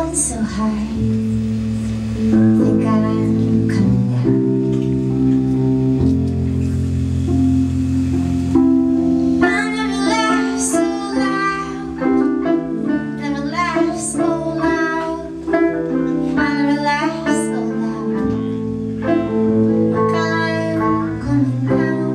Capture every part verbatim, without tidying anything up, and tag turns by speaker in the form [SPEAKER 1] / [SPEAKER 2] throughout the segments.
[SPEAKER 1] so high, think I'm coming down. I never laugh so loud, never laugh so loud, I never laugh so loud, think I'm coming down.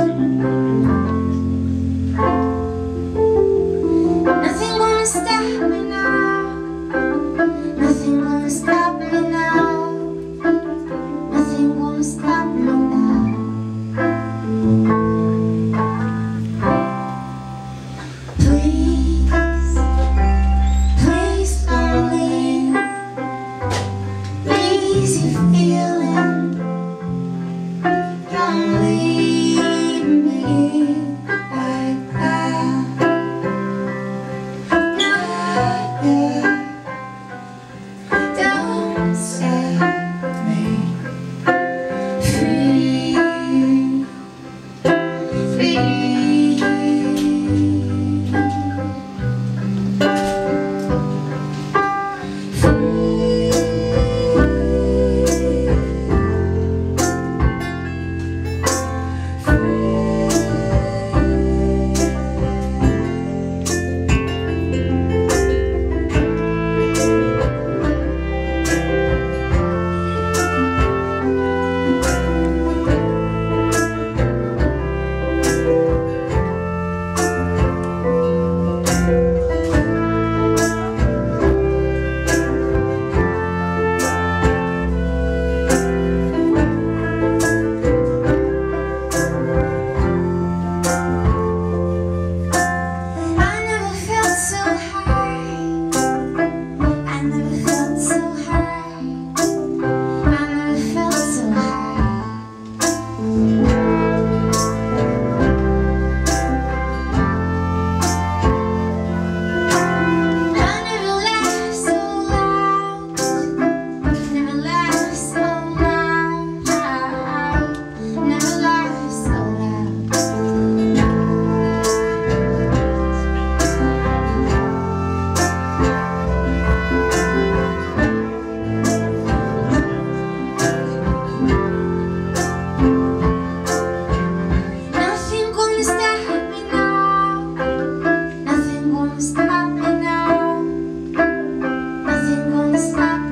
[SPEAKER 1] Nothing gonna stop me now. Nothing gonna stop me now. Nothing gonna stop me now. Please, please don't leave. Please, you feeling. Don't leave me like that. No, yeah. Don't set me free, free. Stop.